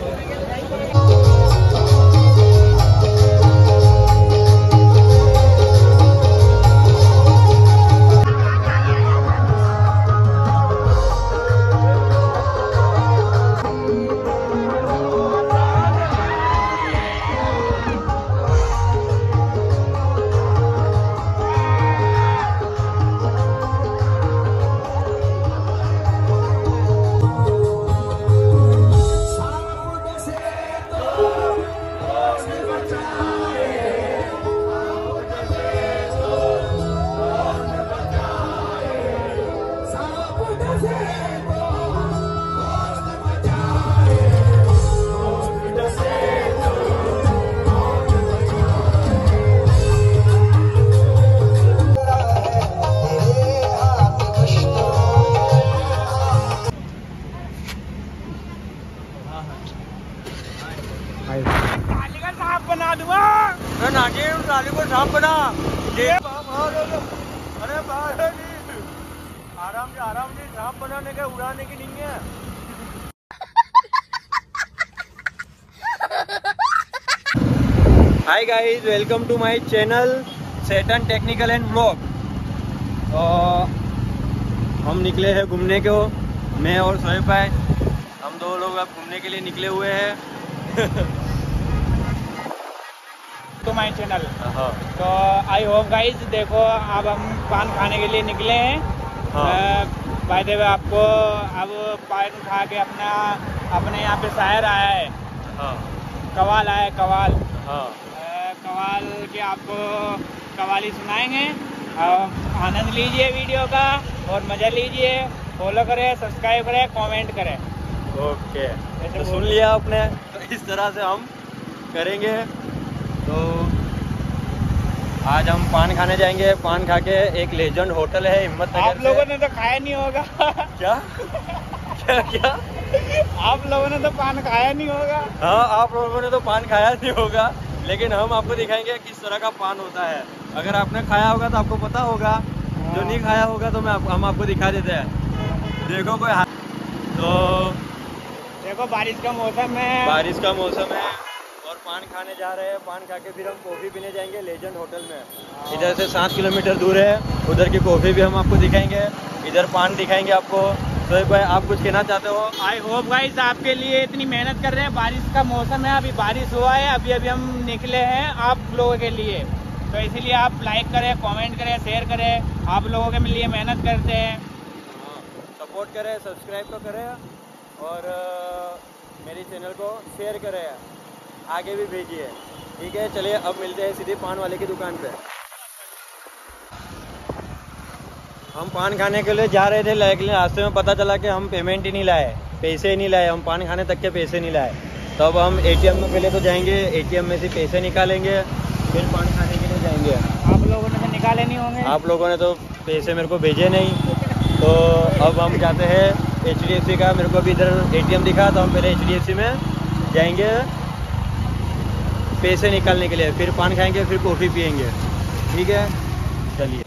साफ बना दूंगा नाली को साफ बना। अरे आराम से साफ बनाने का, उड़ाने की नहीं है। Hi guys, welcome to my channel Seton technical and vlog. हम निकले हैं घूमने को, मैं और सोहेब भाई, हम दो लोग अब घूमने के लिए निकले हुए हैं। तो माय चैनल तो आई होप गाइस, देखो अब हम पान खाने के लिए निकले हैं। बाय द वे आपको अब पान खा के अपने यहाँ पे शायर आया है, कवाल आया है, कवाल कवाल के आपको कवाली सुनाएंगे। आनंद लीजिए वीडियो का और मजा लीजिए। फॉलो करें, सब्सक्राइब करें, कमेंट करें। ओके, तो सुन लिया आपने, तो इस तरह से हम करेंगे। तो आज हम पान खाने जाएंगे। पान खा के एक लेजेंड होटल है हिम्मत नगर। आप लोगों ने तो खाया नहीं होगा। क्या क्या क्या? आप लोगों ने तो पान खाया नहीं होगा। हाँ, आप लोगों ने तो पान खाया नहीं होगा, लेकिन हम आपको दिखाएंगे किस तरह का पान होता है। अगर आपने खाया होगा तो आपको पता होगा, जो नहीं खाया होगा तो हम आपको दिखा देते हैं। देखो कोई तो देखो बारिश का मौसम है, बारिश का मौसम है और पान खाने जा रहे हैं। पान खा के फिर हम कॉफ़ी पीने जाएंगे लेजेंड होटल में। इधर से 7 किलोमीटर दूर है, उधर की कॉफ़ी भी हम आपको दिखाएंगे, इधर पान दिखाएंगे आपको। तो भाई आप कुछ कहना चाहते हो? आई होप गाइस, आपके लिए इतनी मेहनत कर रहे हैं। बारिश का मौसम है, अभी बारिश हुआ है, अभी हम निकले हैं आप लोगों के लिए। तो इसीलिए आप लाइक करें, कमेंट करें, शेयर करें। आप लोगों के लिए मेहनत करते हैं, सपोर्ट करें, सब्सक्राइब तो करें और मेरी चैनल को शेयर करें, आगे भी भेजिए। ठीक है, चलिए अब मिलते हैं सीधे पान वाले की दुकान पे। हम पान खाने के लिए जा रहे थे, लेकिन रास्ते में पता चला कि हम पेमेंट ही नहीं लाए, पैसे ही नहीं लाए। हम पान खाने तक के पैसे नहीं लाए। तो अब हम ATM में पहले तो जाएंगे, ATM में से पैसे निकालेंगे, फिर पान खाने के लिए जाएंगे। आप लोगों ने तो निकाले नहीं होंगे। आप लोगों ने तो पैसे मेरे को भेजे नहीं। तो अब हम जाते हैं HDFC का, मेरे को भी इधर ATM दिखा, तो हम पहले HDFC में जाएंगे पैसे निकालने के लिए, फिर पान खाएंगे, फिर कॉफ़ी पियेंगे। ठीक है, चलिए।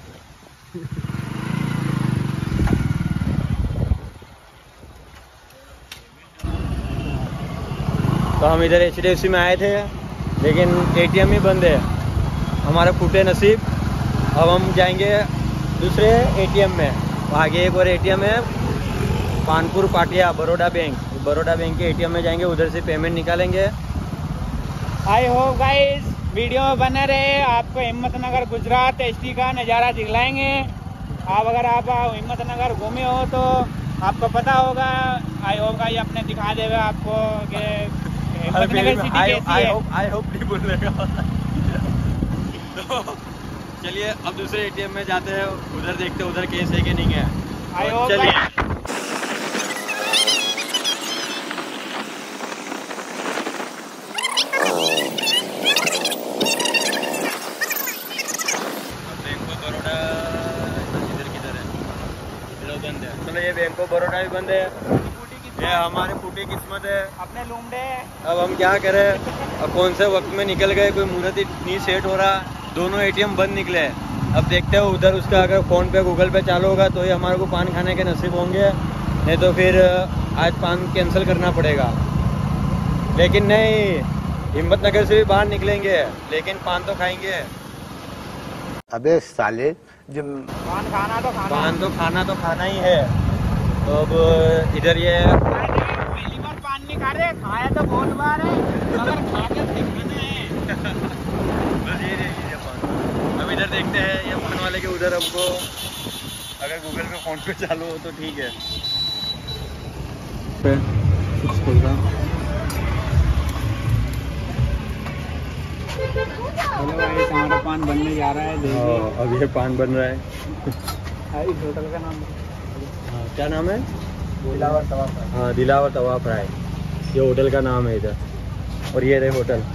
तो हम इधर HDFC में आए थे, लेकिन ATM ही बंद है। हमारे फूटे नसीब। अब हम जाएंगे दूसरे ATM में। आगे एक और ATM है, कानपुर पाटिया बड़ौदा बैंक। बड़ौदा बैंक के ATM में जाएंगे, उधर से पेमेंट निकालेंगे। आई होप गाइस वीडियो में बने रहे। आपको हिम्मतनगर गुजरात ST का नज़ारा दिखलाएंगे। अगर आप हिम्मतनगर घूमे हो तो आपको पता होगा। आई होप गाइस अपने दिखा देगा आपको कि हिम्मतनगर सिटी कैसी है। आई होप नहीं बोलेगा। तो चलिए अब दूसरे ATM में जाते हैं, उधर देखते हैं उधर केस है कि नहीं है। आई होप चलिए। चलो ये बैंक ऑफ बड़ौदा भी बंद है, ये हमारी फूटी किस्मत है, अपने लूमड़े। अब हम क्या करें? अब कौन से वक्त में निकल गए, कोई मुहूर्त नहीं सेट हो रहा, दोनों ATM बंद निकले। अब देखते हो उधर उसका अगर फ़ोन पे गूगल पे चालू होगा तो ही हमारे को पान खाने के नसीब होंगे, नहीं तो फिर आज पान कैंसिल करना पड़ेगा। लेकिन नहीं, हिम्मत नगर से भी बाहर निकलेंगे लेकिन पान तो खाएंगे। अबे साले, जब पान खाना तो खाना। पान तो खाना ही है। तो अब इधर ये पहली बार पान नहीं खा रहे, खाया तो बहुत बार है, मगर खा के दिखाना है। बस ये देखिए पान। अब इधर देखते हैं ये पान वाले के उधर, हमको अगर गूगल पे फोन पे चालू हो तो ठीक है। हेलो गाइस, हमारा पान बनने जा रहा है, देखिए। अब ये पान बन रहा है। इस होटल का नाम क्या नाम है? दिलावर तवा फ्राई। हाँ, दिलावर तवा फ्राई, ये होटल का नाम है इधर। और ये रहे होटल।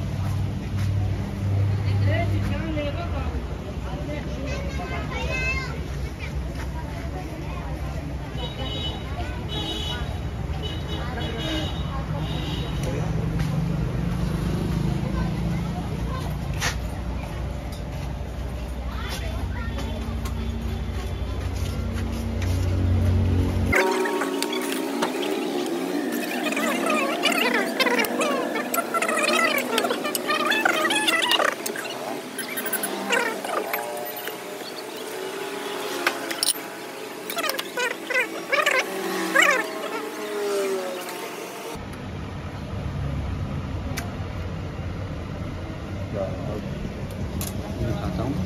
मैं खाता हूँ।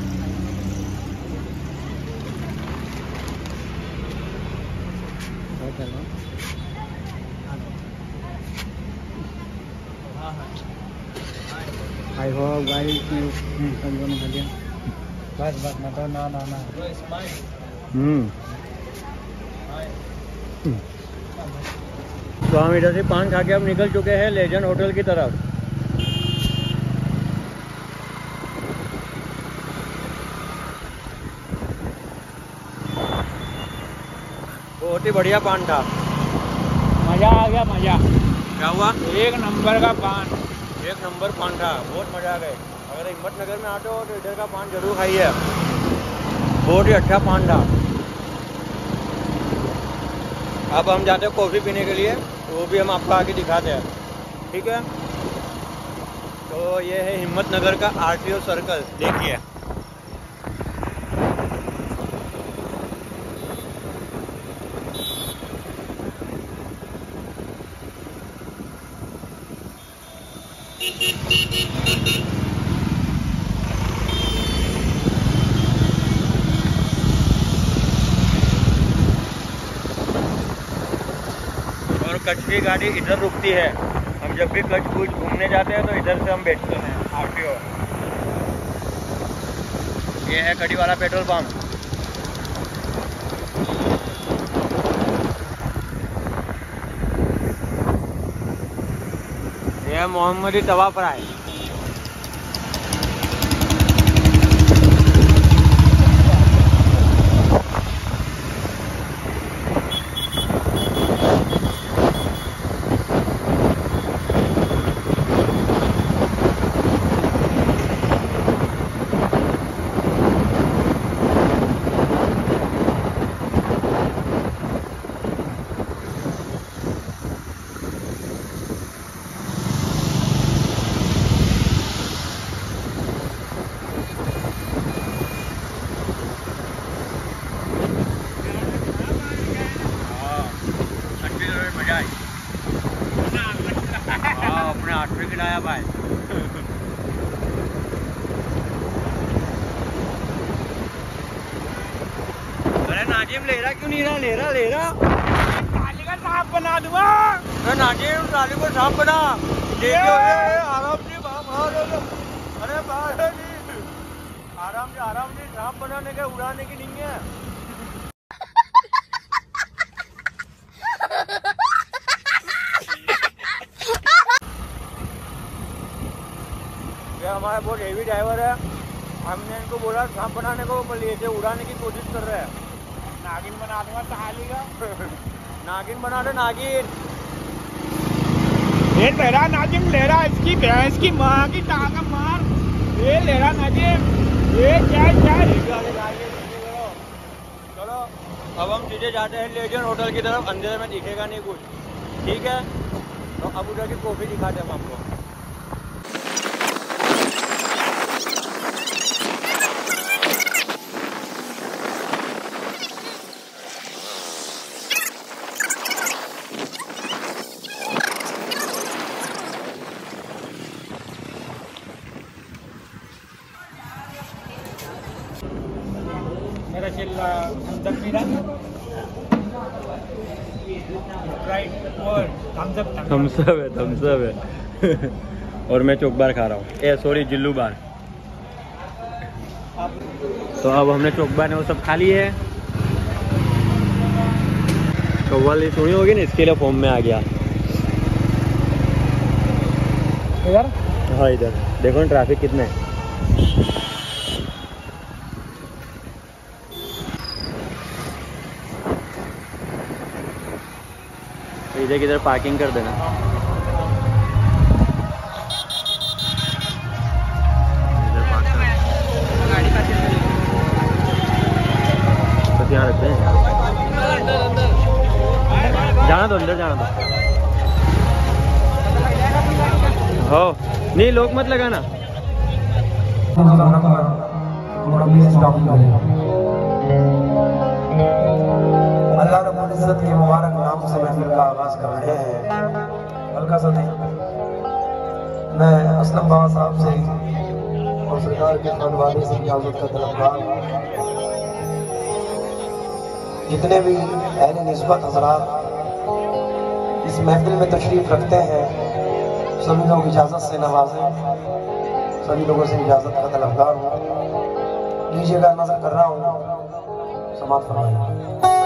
आई होप गाइस तुम दोनों खा लिया। बस मतलब ना तो हम इधर से पान खा के अब निकल चुके हैं लेजेंड होटल की तरफ। बहुत ही बढ़िया पान था। मजा आ गया, मजा। क्या हुआ? एक नंबर का पान। एक नंबर पान था, बहुत मजा आ गए। अगर हिम्मत नगर में आते हो तो इधर का पान जरूर खाइए, बहुत ही अच्छा पान था। अब हम जाते हैं कॉफ़ी पीने के लिए, तो वो भी हम आपको आगे दिखाते हैं, ठीक है? तो ये है हिम्मत नगर का RTO सर्कल, देखिए। और कच्छ की गाड़ी इधर रुकती है। हम जब भी कच्छ कुछ घूमने जाते हैं तो इधर से हम बैठते हैं RTO। ये है कड़ी वाला पेट्रोल पंप। ये है मोहम्मदी तवा फ्राई। मजा आई। हाँ, अपने हाथ में गिराया भाई। अरे नाजिम ले रहा क्यों नहीं रहा? ले रहा थाली का साफ बना दूंगा। अरे नाजिम थाली को साफ बना। देखो आराम से बाहर। अरे बाहर नहीं, आराम से साफ बनाने के, उड़ाने की नहीं है। हमारा बहुत हेवी ड्राइवर है, हमने इनको बोला सांप बनाने को, पर ये उड़ाने की कोशिश कर रहे हैं। नागिन बना दूंगा थाली का। नागिन बना दे, नागिन। ये ले रहा नाजिम, ले रहा इसकी भैंस की माँ की टांग मार। ये ले रहा नाजिम, ये क्या चलो अब हम सीधे जाते हैं लेजेंड होटल की तरफ। अंधेरे में दिखेगा नहीं कुछ, ठीक है? तो अब उधर की कॉफ़ी दिखाते हम आपको। मेरा चिल्ला थम्स पी रहा थम्स अप है और मैं चोक बार खा रहा हूँ, सॉरी जिल्लू बार। तो अब हमने चोक बार ने वो सब खा लिए है। कव्वाली सुनी होगी ना, इसके लिए फॉर्म में आ गया। इधर हाँ इधर देखो ना ट्रैफिक कितने है। इधर किधर पार्किंग कर देना। इधर पार्क बस यहाँ रखते हैं। जाना दो, अंदर जाना दो। हो नहीं, लोग मत लगाना। अल्लाह रब्बुल इज्जत के मुबारक नाम से महफिल का आगाज कर रहे हैं। हल्का सा नहीं, मैं असलम बाबा साहब से और सरकार के खानवादे से इजाजत का तलबगार हूँ। जितने भी अहले निस्बत हजरात इस महफिल में तशरीफ रखते हैं, सभी लोग इजाजत से नवाजें, सभी लोगों से इजाजत का तलबगार हूँ। लीजिएगा, नजर कर रहा हूँ, समाप्त फरमाइए।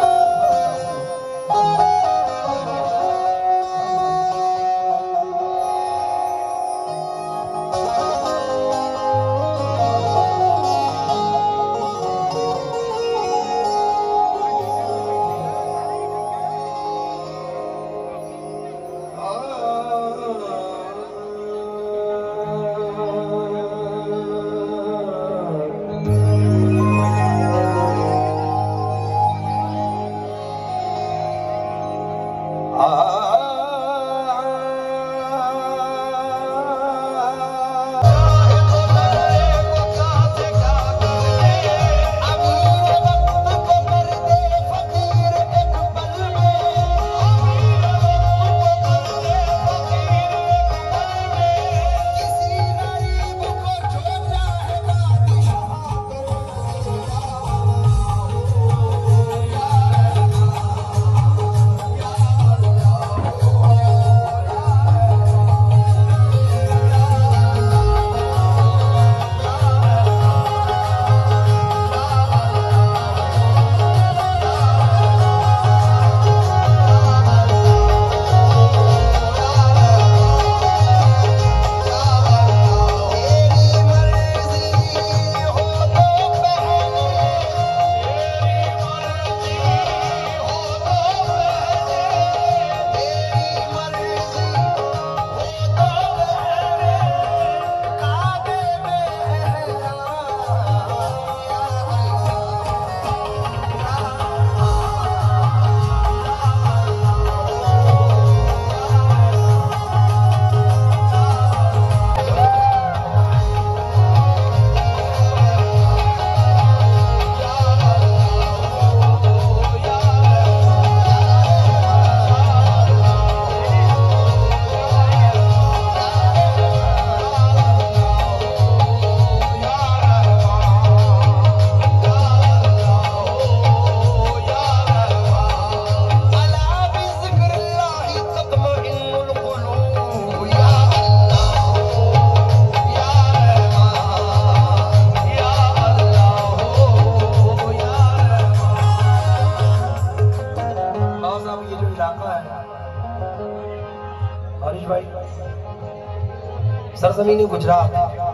सरजमीन गुजरात,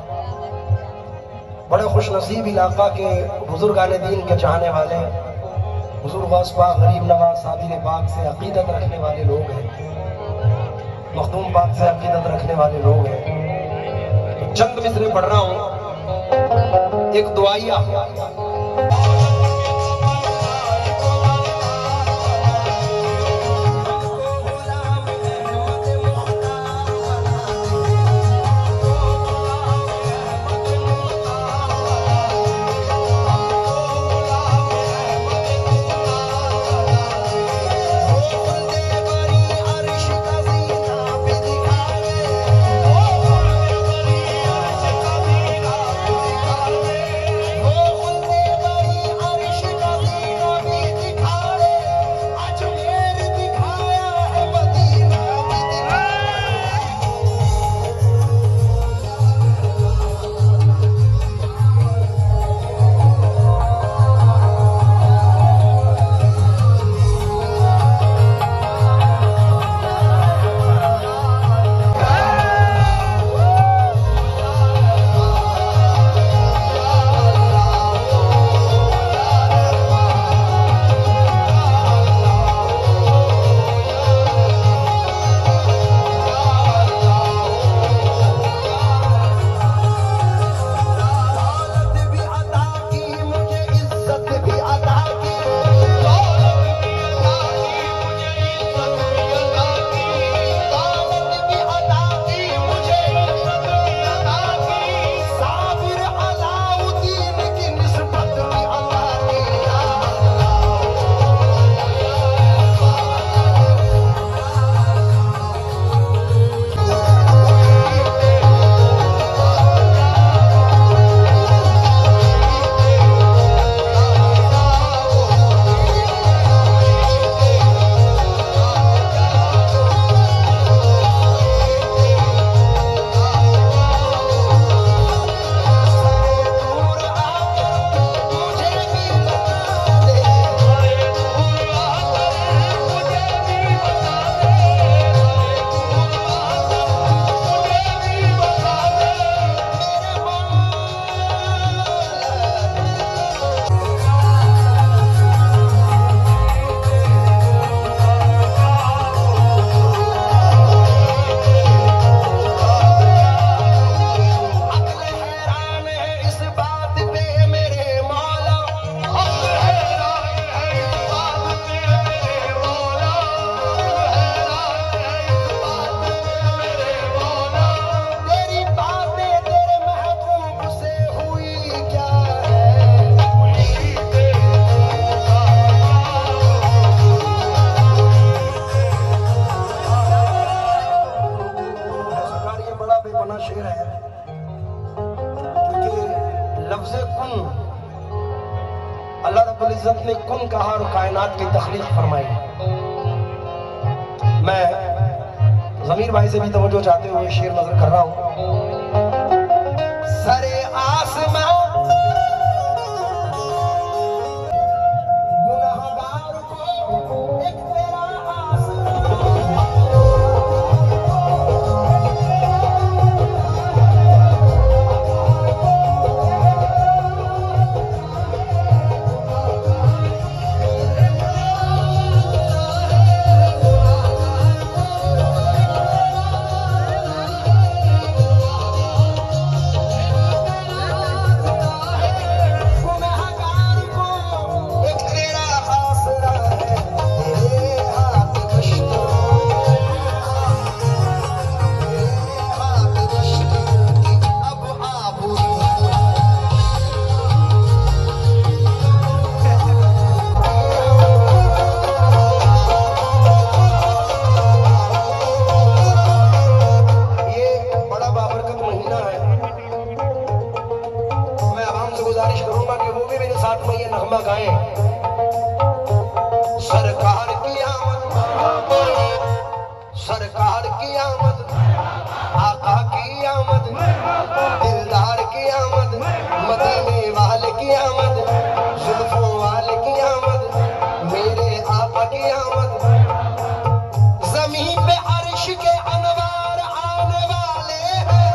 बड़े खुशनसीब इलाका के बुजुर्गान दीन के चाहने वाले, हुजूर गौस पाक गरीब नवाज साबिर पाक से अकीदत रखने वाले लोग हैं, मखदूम पाक से अकीदत रखने वाले लोग हैं। तो चंद मिसरे पढ़ रहा हूँ, एक दुआइया। है, क्योंकि लफ्ज़ कुन, अल्लाह रब्बुल इज़्ज़त ने कुन कहा और कायनात की तख्लीक फरमाई। मैं ज़मीर भाई से भी तवज्जो चाहते हुए शेर नज़र कर रहा हूँ। सरे आसमां गुनहगार को एक तेरा सरकार की आमद, आका की आमद, दिलदार की आमद, मदीने वाले की आमद, जुल्फों वाले की आमद, मेरे आका की आमद, ज़मीन पे अर्श के अनवार आने वाले हैं।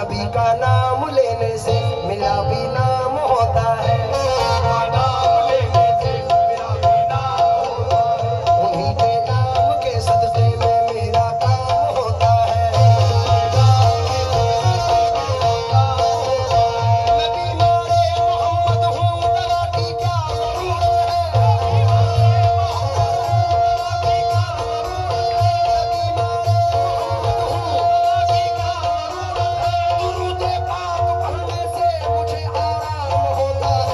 नबी का नाम लेने से मेरा भी नाम होता है, उन्हीं के नाम के सदके में मेरा काम होता है। मैं बीमारे मोहम्मद हूँ, दवा की क्या जरूरत है, दुरूद पाक पढ़ने से मुझे आराम होता है।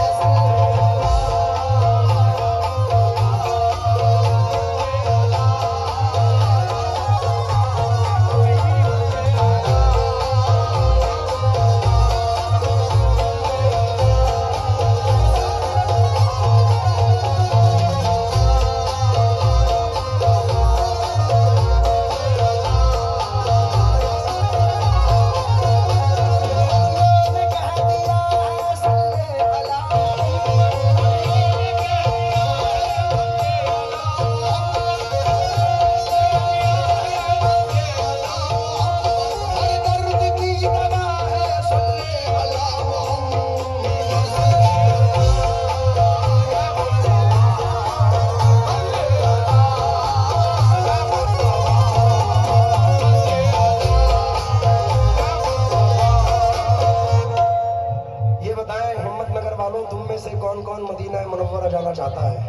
ये बताएं हिम्मतनगर वालों, तुम में से कौन कौन मदीना मुनव्वरा जाना चाहता है?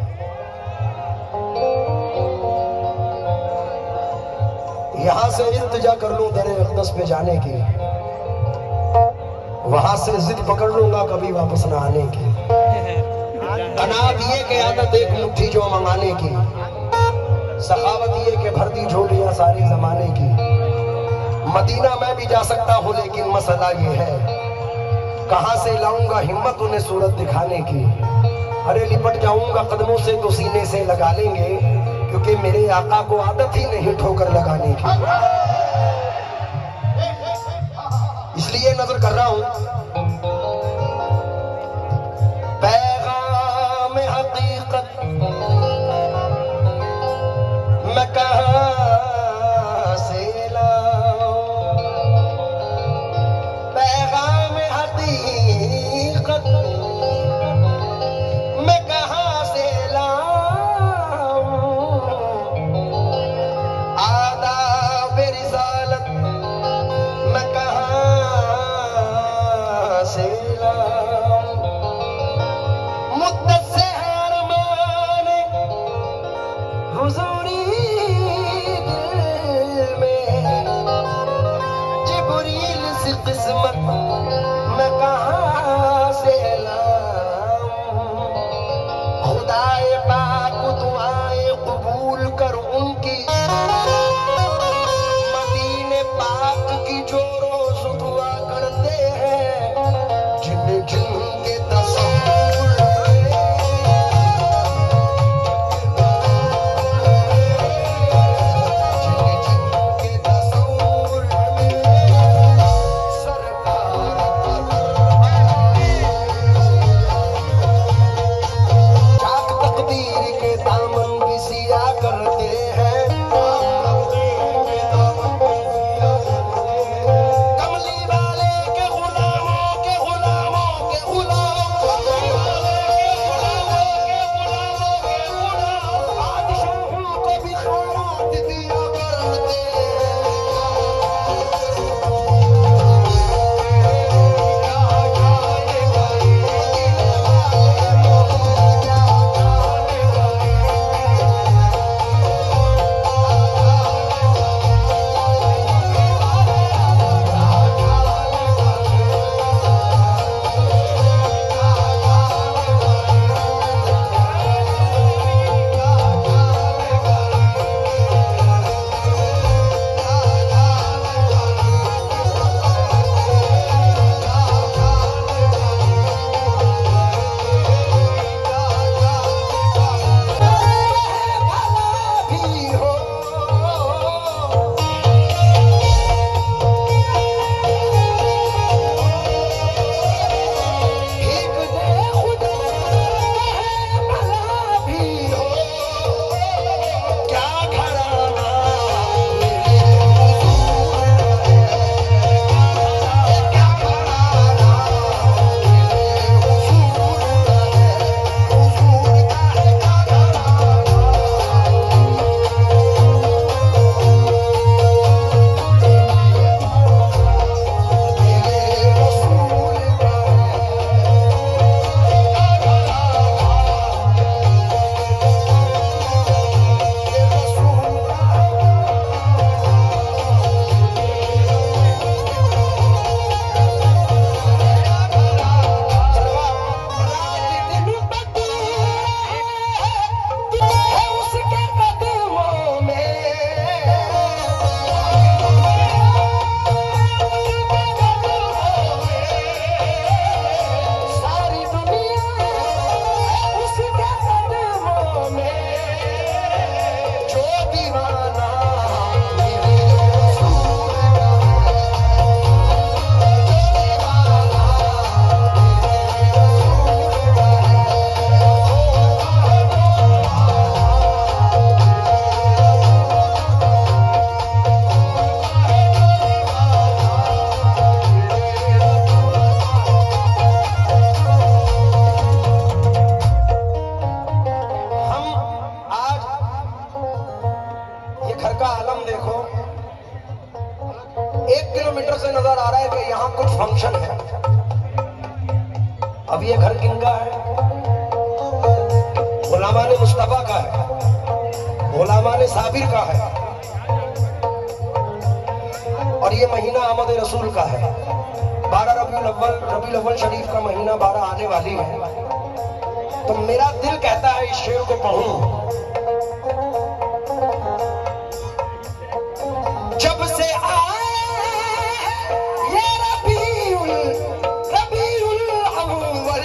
यहां से इल्तिजा कर लूं दरे अक़दस पे जाने की, वहां से जिद पकड़ लूंगा कभी वापस न आने की। अनाथ ये के आदत एक मुट्ठी जो मंगाने की, सखावत ये के भरती झोलियां सारी जमाने की। मदीना मैं भी जा सकता हूँ लेकिन मसला ये है, कहां से लाऊंगा हिम्मत उन्हें सूरत दिखाने की। अरे लिपट जाऊंगा कदमों से तो सीने से लगा लेंगे, क्योंकि मेरे आका को आदत ही नहीं ठोकर लगाने की। इसलिए नजर कर रहा हूं पैगाम हकीकत मैं कहां से लाऊं, पैगाम हकीकत मैं कहां से लाऊं, आदाब रिसालत मैं कहां से लाऊं, मुद्दत से अरमान हुजूरी दिल में, जिब्रील सी किस्मत मैं कहां से लाऊं, खुदाए पाक दुआएं कबूल कर उनकी, मदीने पाक की जो रोज दुआ करते हैं, जिन जिन के तसव्वुर जिन जिन के तसव्वुर में सरकार फंक्शन है। अब ये घर किनका है? गुलामान मुस्तफा का है, गुलामान साबिर का है, और ये महीना अहमद रसूल का है। 12 रबीउल अव्वल शरीफ का महीना 12 आने वाली है। तो मेरा दिल कहता है इस शेर को पढ़ूं। जब से आए ये रबीउल अव्वल,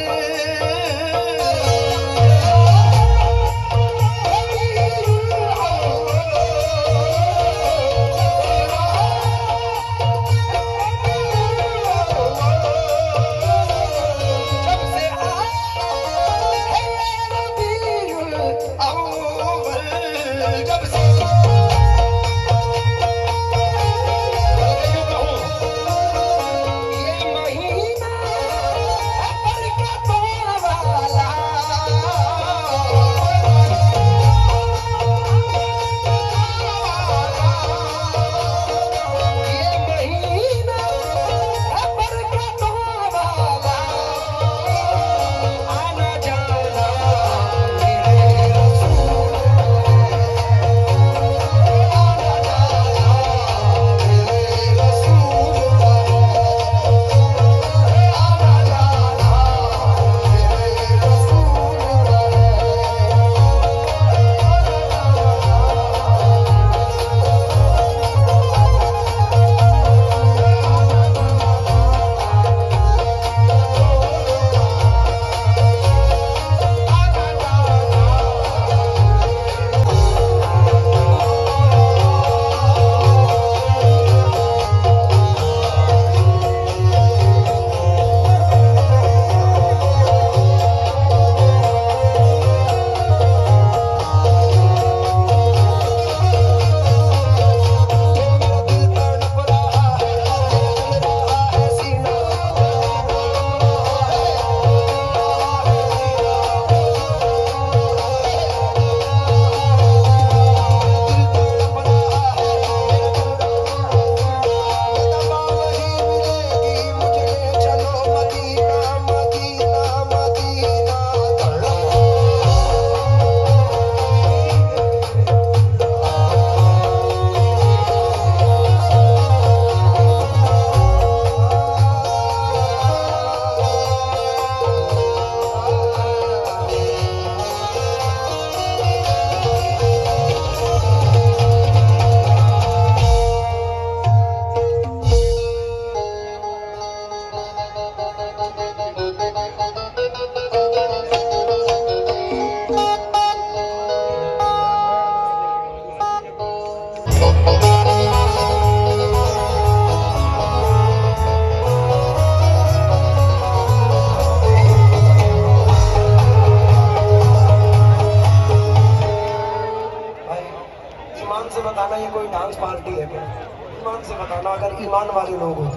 ईमान वाले लोग हो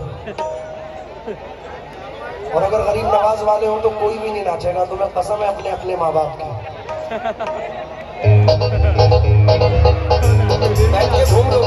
और अगर गरीब नवाज वाले हो तो कोई भी नहीं नाचेगा। तो मैं कसम है अपने अपने माँ बाप की, बैठ के घूम लो।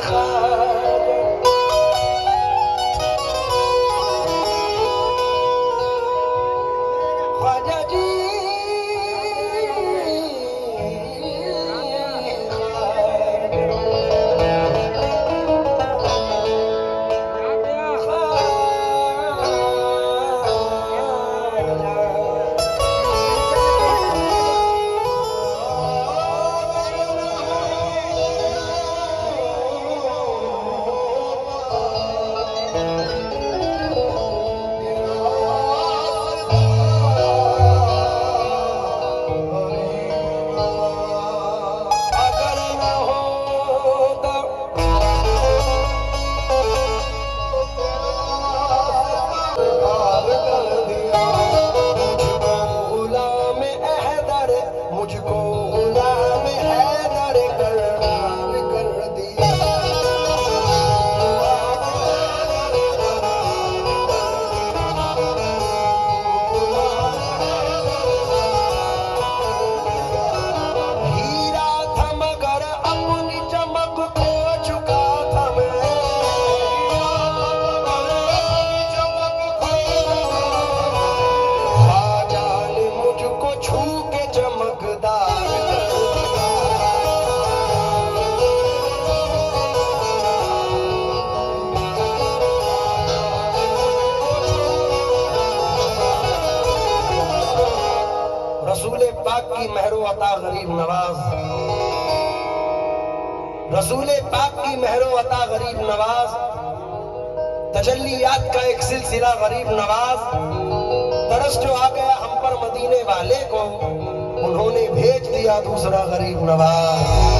ख्वाजा जी मुझको गुलाम हैदर कर दिया। हीरा था मगर अपनी चमक खो चुका था मैं। ख्वाजा ने मुझको छू के चमकदार कर दिया। रसूले पाक की महरो अता गरीब नवाज, रसूले पाक की महरो अता गरीब नवाज, तजल्लियात का एक सिलसिला गरीब नवाज। तरस जो आ गया हम पर मदीने वाले को, उन्होंने भेज दिया दूसरा गरीब नवाज।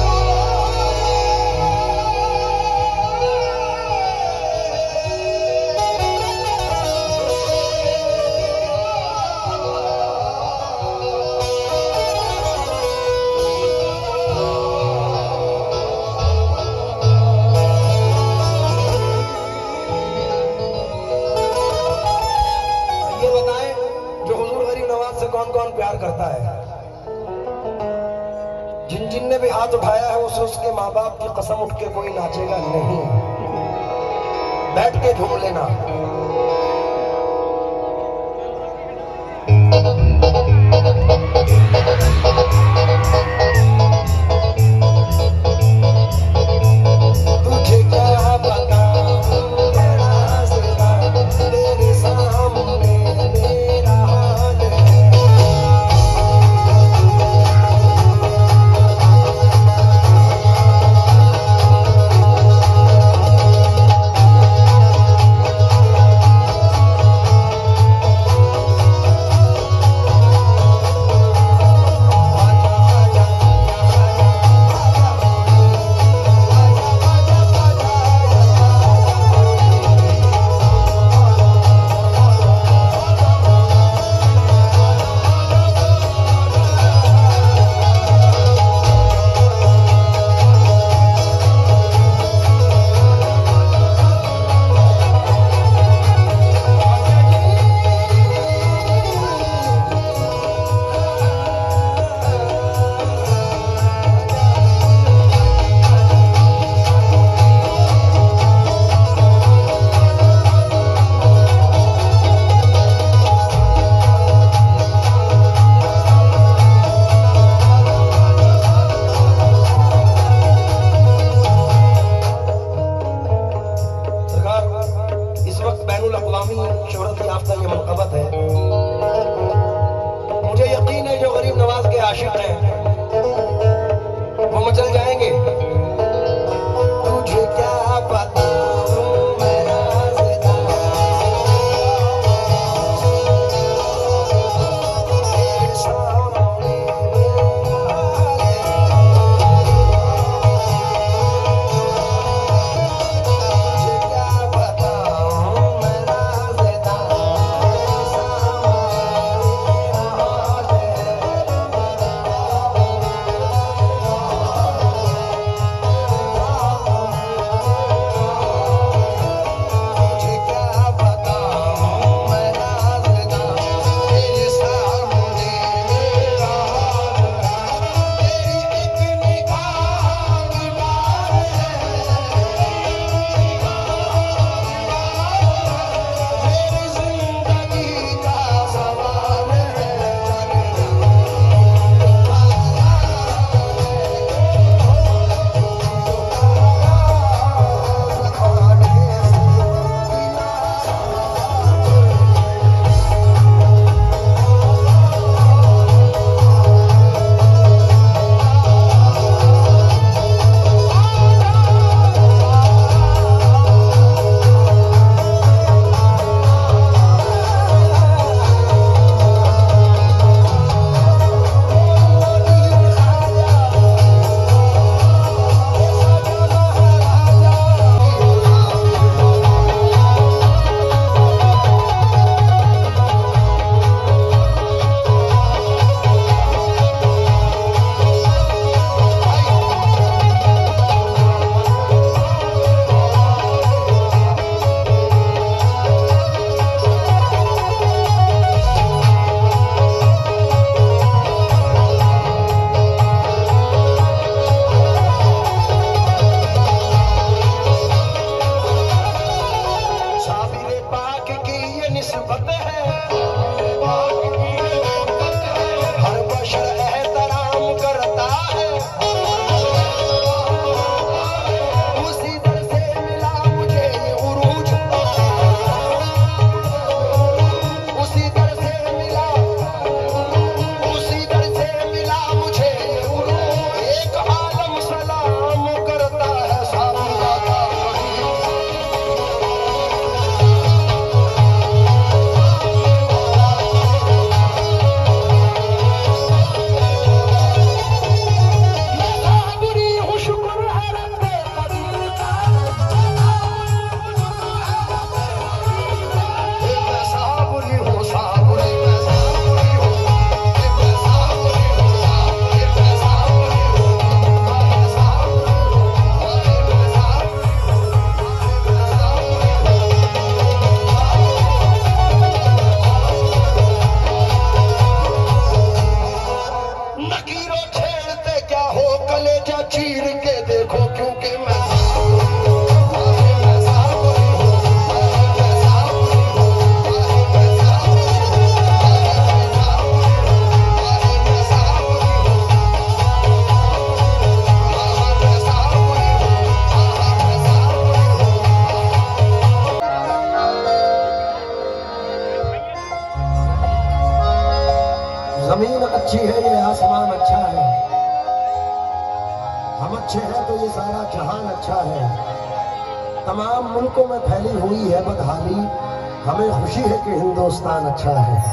ये बताएं जो हुजूर गरीब नवाज से कौन कौन प्यार करता है? जिन जिन ने भी हाथ उठाया है उसे उसके माँ बाप की कसम उठ के कोई नाचेगा नहीं। बैठ के झूम लेना। तुझे क्या बताऊं रास्ता, तेरे सामने मेरा हाल है। अच्छे हैं तो ये सारा जहान अच्छा है। तमाम मुल्कों में फैली हुई है बदहाली, हमें खुशी है कि हिंदुस्तान अच्छा है।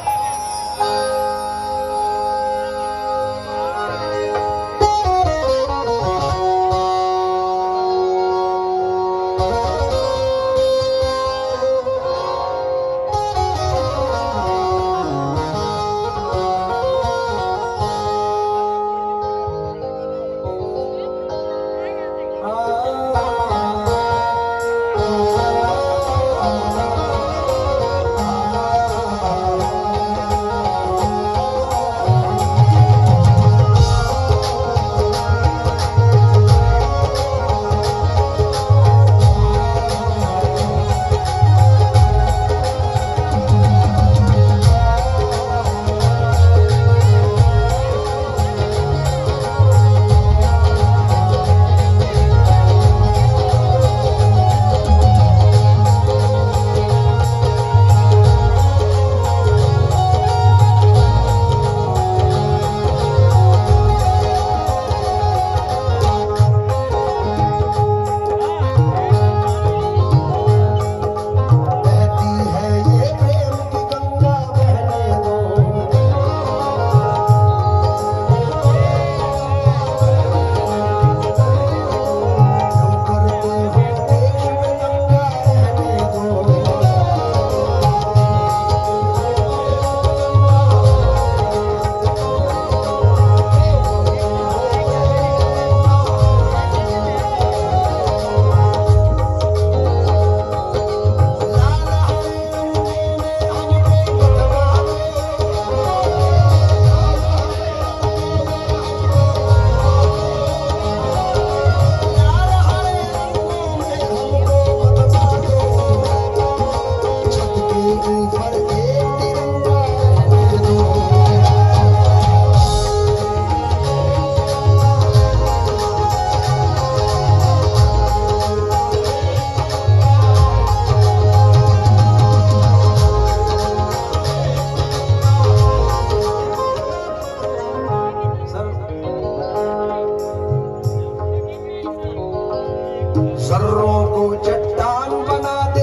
जर्रों को चट्टान बना दे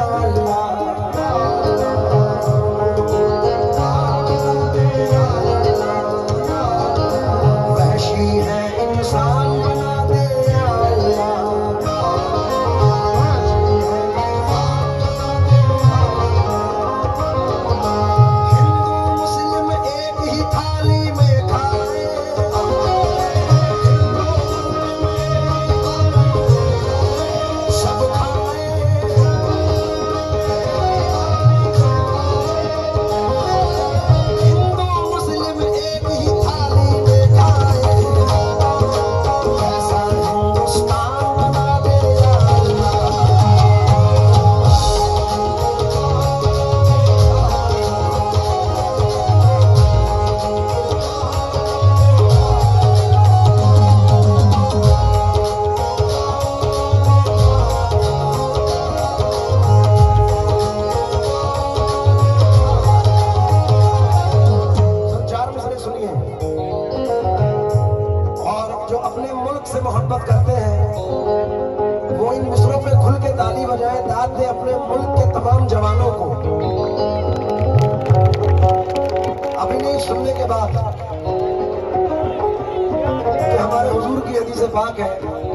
वहशी है इंसान बना दे हिंदू मुस्लिम एक ही थाली में खाए सब खाए हिंदू मुस्लिम एक ही थाली में खाए ऐसा हिंदुस्तान बना दे चार मिसरे सुनिए। और जो अपने मुल्क से मोहब्बत करते हैं वो इन मिसरों पे खुल के ताली बजाए, दाद दे अपने मुल्क के तमाम जवानों को। अभी नहीं सुनने के बाद कि हमारे हुजूर की हदीस पाक है,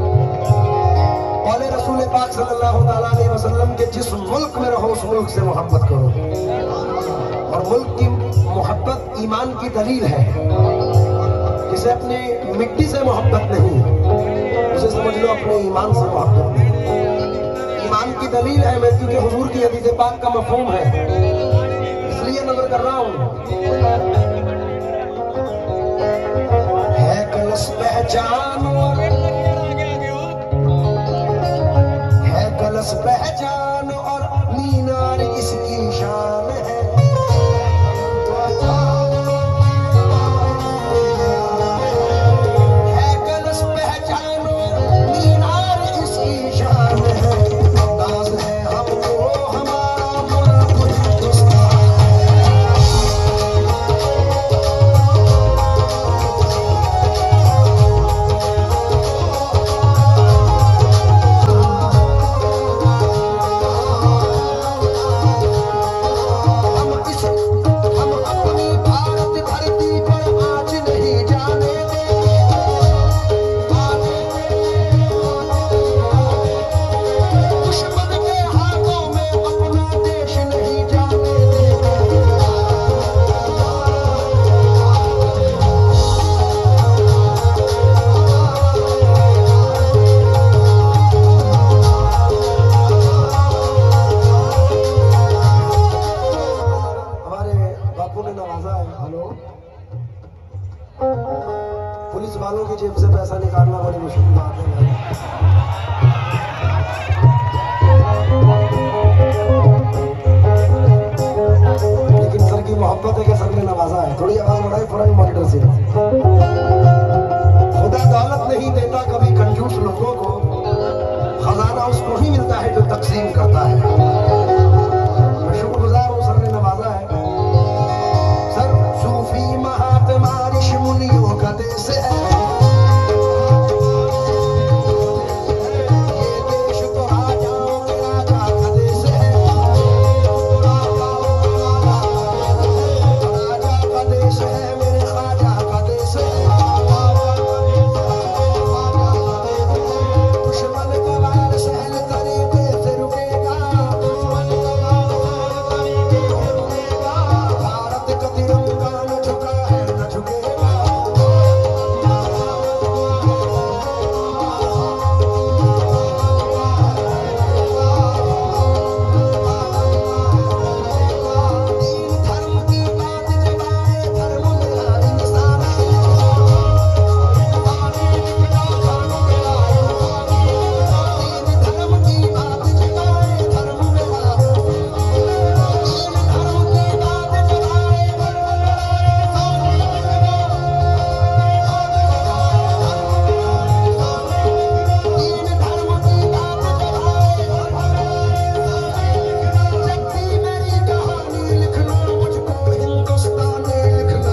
औले रसूल पाक सल्लल्लाहु अलैहि वसल्लम के जिस मुल्क में रहो उस मुल्क से मोहब्बत करो। और मुल्क की मोहब्बत ईमान की दलील है। जिसे अपनी मिट्टी से मोहब्बत नहीं, उसे समझ लो अपने ईमान से मोहब्बत नहीं। ईमान की दलील है मैं, क्योंकि हुजूर की हदीस पाक का मफहूम है, इसलिए नजर कर रहा हूं। है कलश पहचान और है कलश पहचान और मीनार इसकी शान है। है कलश पहचान और मीनार इसकी शान है। नाज है हमको हमारा मुल्क हिंदुस्तान है। की जेब से पैसा निकालना बड़ी मुश्किल बात है भाई। लेकिन सर की मोहब्बत है कि सर ने नवाजा है। थोड़ी आवाज बढ़ाई फ्रंट मॉनिटर से। खुदा दौलत नहीं देता कभी कंजूस लोगों को, खजाना उसको ही मिलता है जो तकसीम करता है। मैं शुक्रगुजार हूँ, सर ने नवाजा है। सर सूफी महात्मा ऋषि मुनियों का देश है, ये देश तो राजाओं के राजा का देश है। राजा का देश है, मेरे राजा का देश है। दुश्मन का वार सहल तरीके से रुकेगा, भारत का तिरंगा न झुका है न झुकेगा। दीन धर्म की बात जब आए, धर्म मेरा इंसान है। दीन धर्म की बात जब आए, धर्म मेरा। दीन धर्म की बात जब आए, दीन धर्म की बात जब आए, जब भी मेरी कहानी लिखना, मुझको हिंदुस्तानी लिखना।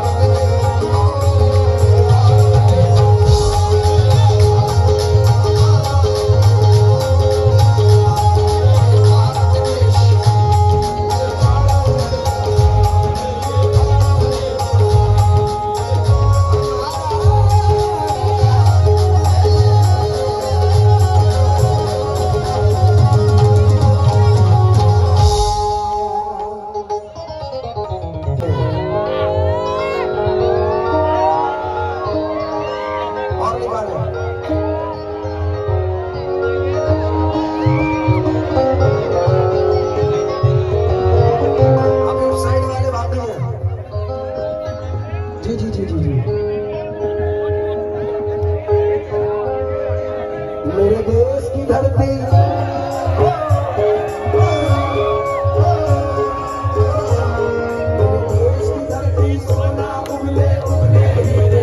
और निकाले अभी उस साइड वाले बाकी हैं। जी जी जी जी जी। मेरे देश की धरती, मेरे देश की धरती सोना उगले उगले हीरे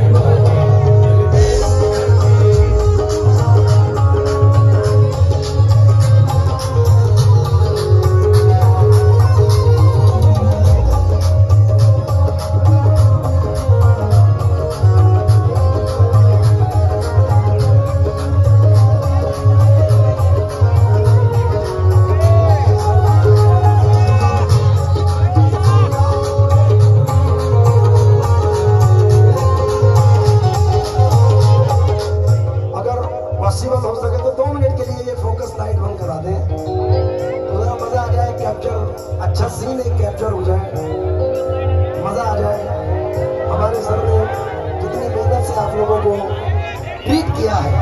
अगर पॉसिबल हो सके तो 2 मिनट के लिए ये फोकस लाइट बंद करा दें, तो जरा मजा आ जाए। कैप्चर अच्छा सीन एक कैप्चर हो जाए, मजा आ जाए। हमारे सर ने कितनी मेहनत से आप लोगों को ट्रीट किया है।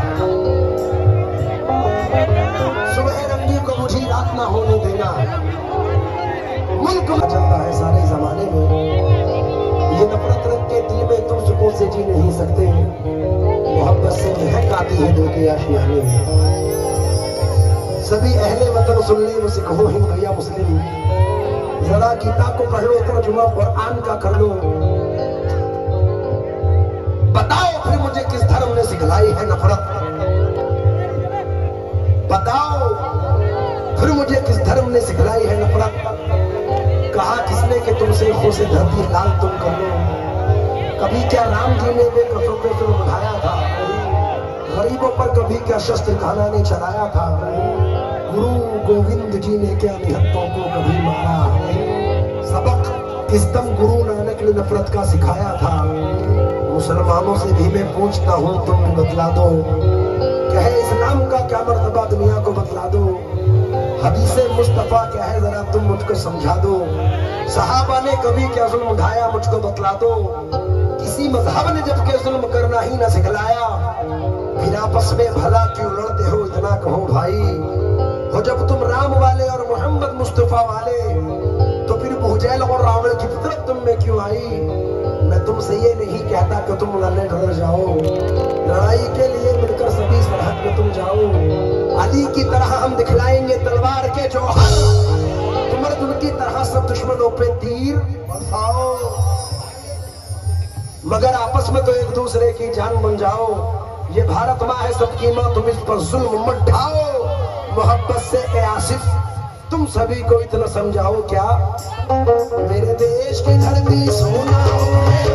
सुबह रंगी को मुझे रात ना होने देना, मुल्क में चलता है सारे जमाने में। ये नफरत रख के दिल में तुम सुकून से जी नहीं सकते, मोहब्बत से महक आती है दिल के आशियाने में। सभी अहले वतन सुन ले, वो सिख हो हिंदू या मुस्लिम, जरा किताब को पढ़ लो, तर्जुमा कुरान का कर लो। बताओ फिर मुझे किस धर्म ने सिखलाई है नफरत, बताओ फिर मुझे किस धर्म ने सिखलाई है नफरत। कहा किसने कि तुमसे खो से धरती लाल तुम कर लो। कभी क्या राम जी ने वे कसों पे तुम उठाया था, गरीबों पर कभी क्या शस्त्र खाना ने चलाया था। गुरु गोविंद जी ने क्या निहत्तों को कभी मारा, सबक किस दम गुरु नानक ने नफरत का सिखाया था। मुसलमानों से भी मैं पूछता हूँ तुम बतला दो, कहे इस्लाम का क्या मर्तबा दुनिया को बतला दो। हदीसे मुस्तफा क्या है जरा तुम मुझको समझा दो। सहाबा ने कभी क्या जुल्म उठाया मुझको बतला दो। किसी मजहब ने जब के जुल्म करना ही न सिखलाया, फिर आपस में भला क्यों लड़ते हो इतना कहो भाई। हो जब तुम राम वाले और मोहम्मद मुस्तफा वाले, तो फिर भूजैल और रावण की फितरत तुम में क्यों आई। मैं तुमसे ये नहीं कहता कि तुम लड़ने डर जाओ, लड़ाई के लिए मिलकर सभी सरहद पे तुम जाओ। अली की तरह हम दिखलाएंगे तलवार के जौहर, तुम अर्जुन की तरह सब दुश्मनों पे तीर बरसाओ, मगर आपस में तो एक दूसरे की जान बन जाओ। ये भारत माँ है सबकी माँ, तुम इस पर जुल्म मत ढाओ। मोहब्बत से ए आसिफ तुम सभी को इतना समझाओ क्या, मेरे देश की धरती सोना हो।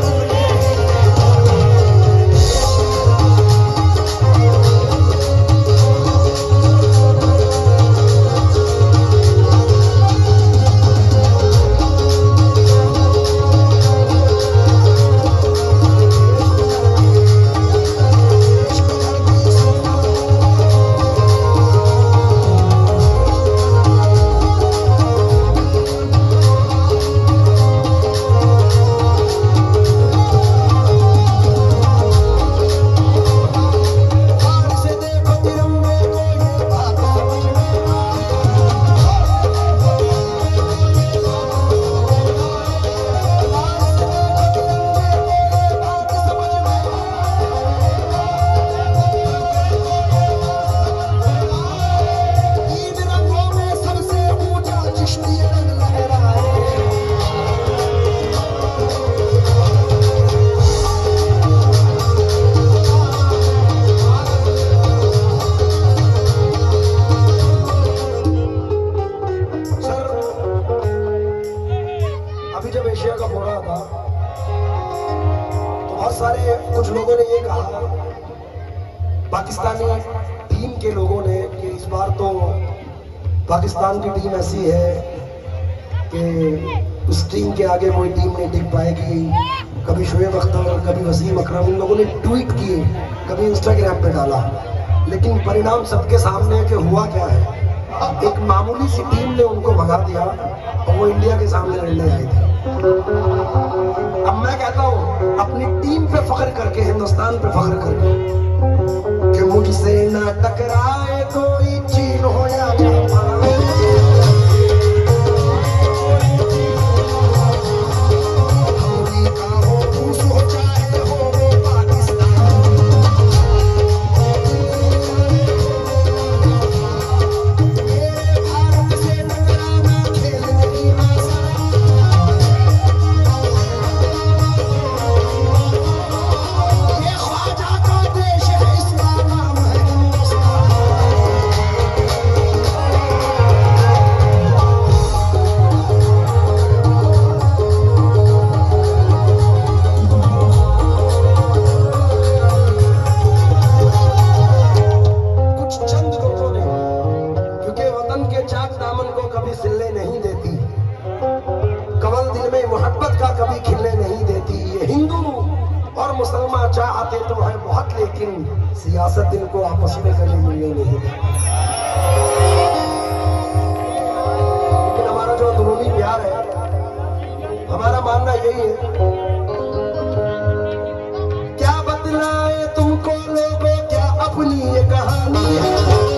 कुछ लोगों ने ये कहा, पाकिस्तानी टीम के लोगों ने, कि इस बार तो पाकिस्तान की टीम ऐसी है कि उस टीम के आगे कोई टीम नहीं टिक पाएगी। कभी शोएब अख्तर, कभी वसीम अकरम, इन लोगों ने ट्वीट किए, कभी इंस्टाग्राम पे डाला, लेकिन परिणाम सबके सामने है कि हुआ क्या है। एक मामूली सी टीम ने उनको भगा दिया और वो इंडिया के सामने लड़ने आई थी। अब मैं कहता हूँ अपनी टीम पे फख्र करके, हिंदुस्तान पे फख्र करके, कि मुझसे ना टकराए कोई चीन हो या जापान, अमेरिका हो, रूस हो, चाहे हो वो पाकिस्तान, मेरे भारत से टकराना खेलने की आसान, ये ख्वाजा का देश है, इसका नाम है हिंदुस्तान। कुछ चंद लोगों ने, क्योंकि वतन के चाक दामन को कभी सिलने नहीं देती, कमल दिल में मोहब्बत का कभी खिलने नहीं देती। ये हिंदू और मुसलमान चाहते तो है बहुत, लेकिन सियासत इनको आपस में कभी मिलने नहीं देती। लेकिन हमारा जो अंदरूनी प्यार है, हमारा मानना यही है, क्या बतलाए तुमको लोगों, क्या अपनी ये कहानी है,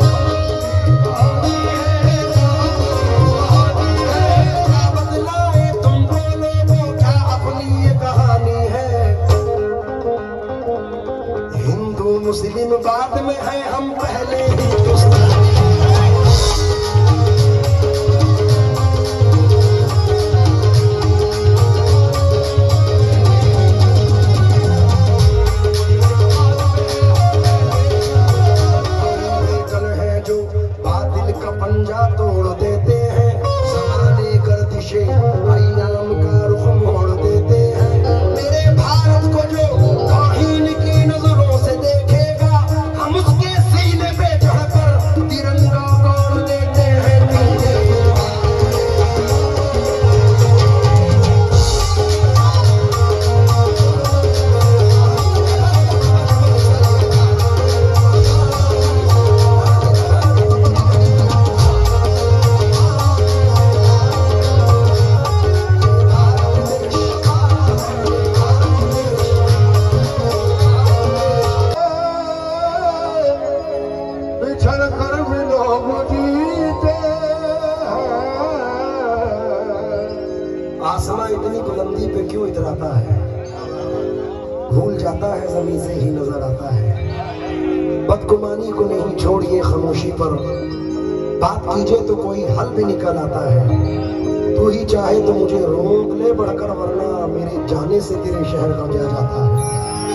क्या बतलाए तुमको लोगों, क्या अपनी ये कहानी है। हिंदू मुस्लिम बाद में है, हम पहले हिंदुस्तानी। कल है जो बातिल का पंजा तोड़ देते हैं, ज़माने गर्दिशे अय्याम का रुख मोड़ देते हैं। मेरे भारत को जो तौहीन की नजरों से देखेगा, हम उसके सीने पे चढ़कर तिरंगा गाड़ देते हैं। बिछड़ कर मिलो मुझीते, आसमां इतनी बुलंदी पे क्यों इतराता है, भूल जाता है ज़मीं से ही नजर आता है। बदगुमानी को नहीं छोड़िए खामोशी पर, बात कीजिए तो कोई हल भी निकल आता है। तू ही चाहे तो मुझे रोक ले बढ़कर, वरना मेरे जाने से तेरे शहर का क्या जाता है।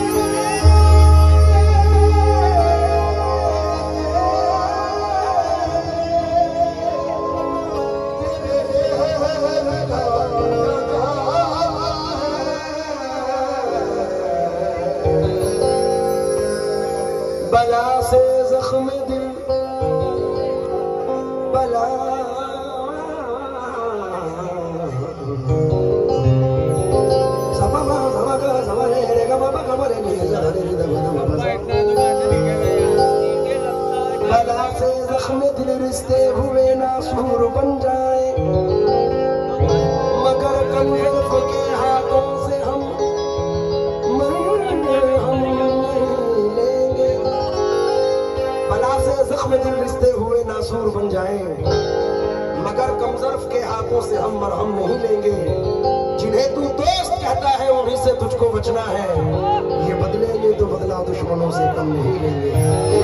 बला से जख्म दिल, बला बला से जख्म दिल रिश्ते हुए नासूर बन जाए, मगर कल्फ के हाथों से हम लेंगे। बला से जख्म दिल रिश्ते हुए नासूर बन जाए, मगर कमजर्फ के हाथों से हम मरहम नहीं लेंगे। जिन्हें तू दोस्त कहता है उन्हीं से तुझको बचना है, ये बदलेंगे तो बदला दुश्मनों से कम नहीं लेंगे।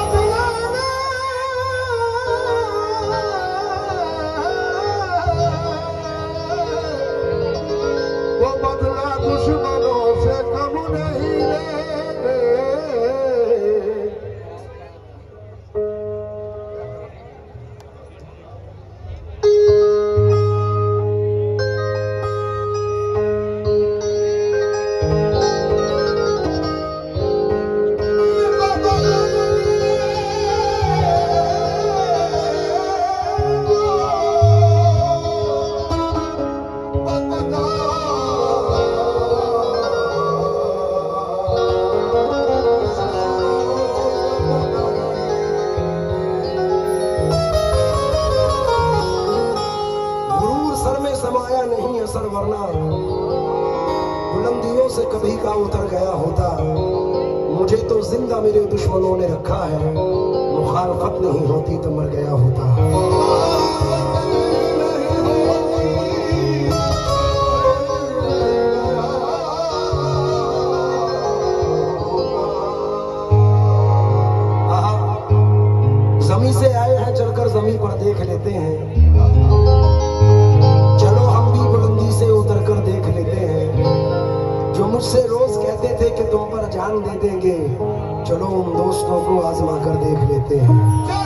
वो बदला दुश्मनों से कम नहीं लेंगे। समाया नहीं असर, वरना बुलंदियों से कभी का उतर गया होता। मुझे तो जिंदा मेरे दुश्मनों ने रखा है, मुखालफत नहीं होती तो मर गया होता। जमी से आए हैं चलकर जमी पर देख लेते हैं, से उतर कर देख लेते हैं। जो मुझसे रोज कहते थे कि तुम पर जान दे देंगे, चलो उन दोस्तों को आजमा कर देख लेते हैं।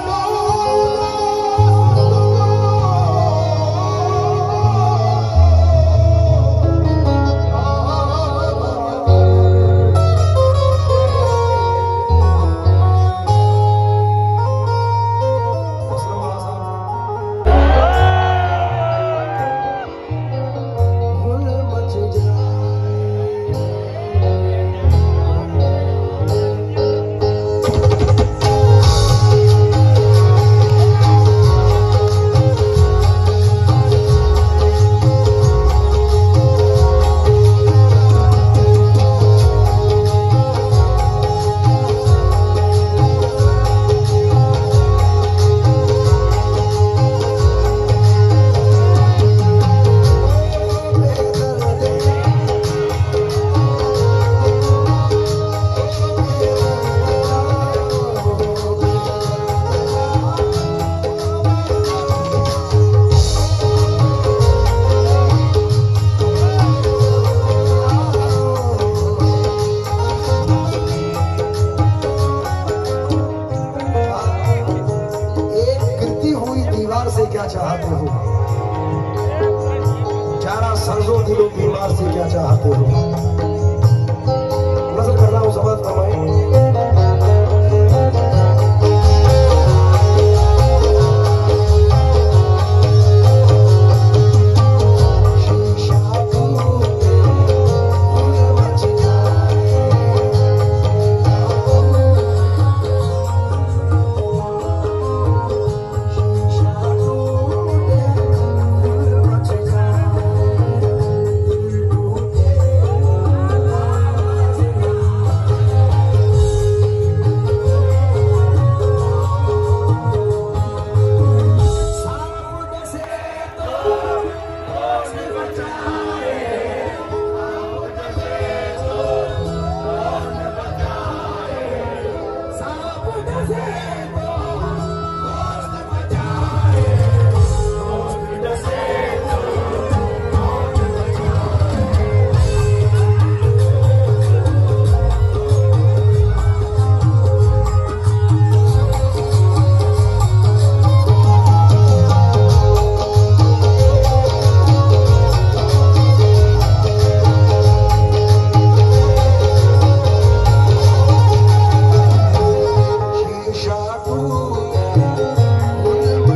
क्या चाहते हो, जारा सर्जो दिलो बीमार से क्या चाहते हो। नजर कर रहा हूं, समाज फरमाए।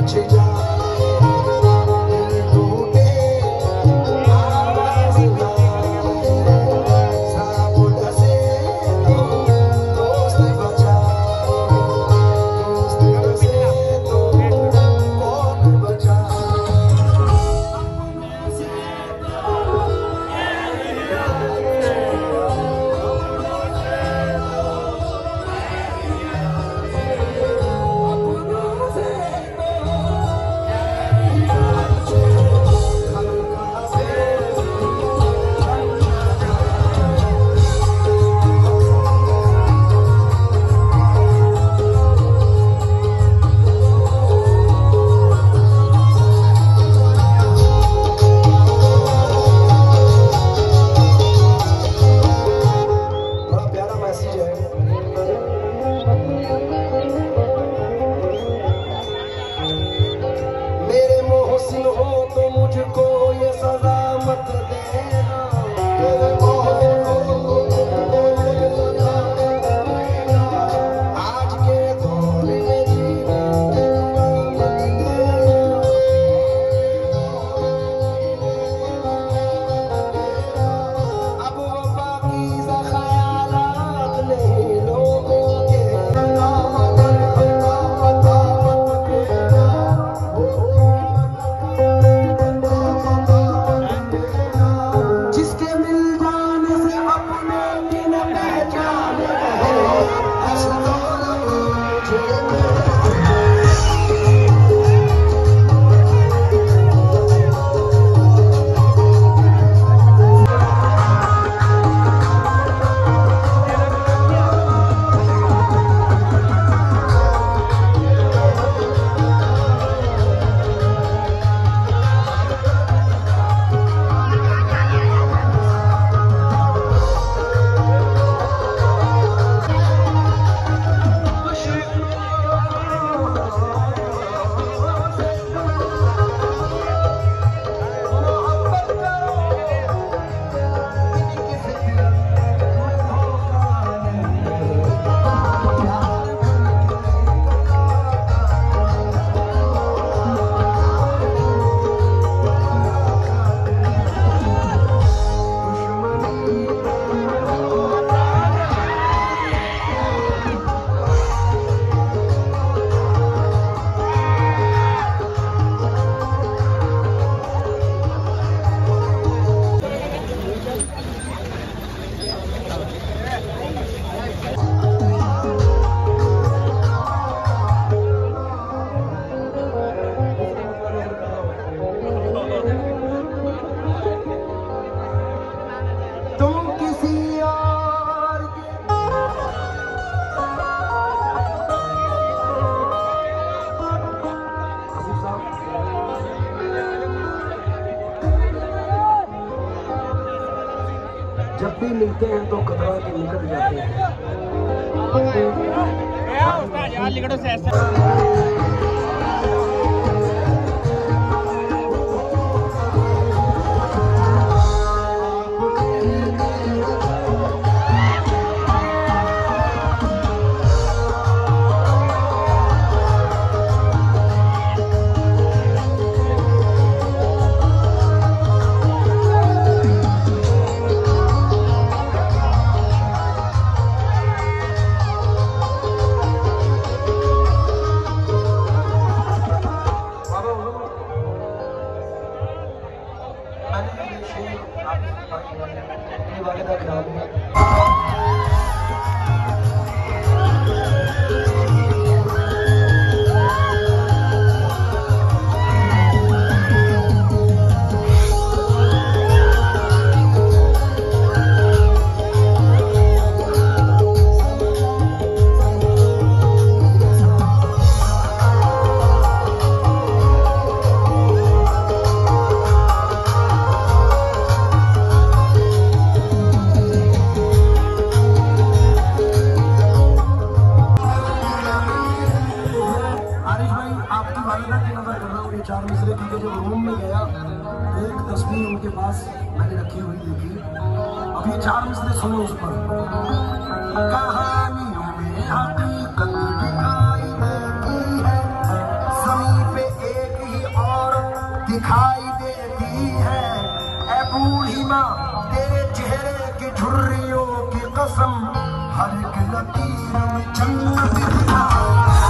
जब भी मिलते हैं तो कतरा के निकल जाते हैं। चार मिसरे की जब रूम में गया एक तस्वीर उनके पास मैंने रखी हुई देखी। अब ये चार मिसरे सुनो उस पर। कहानियों में हकीकत दिखाई देती है, समी पे दिखाई देती है। ऐ बूढ़ी माँ तेरे चेहरे की झुर्रियों की कसम, हर एक लकीर में जन्नत दिखा।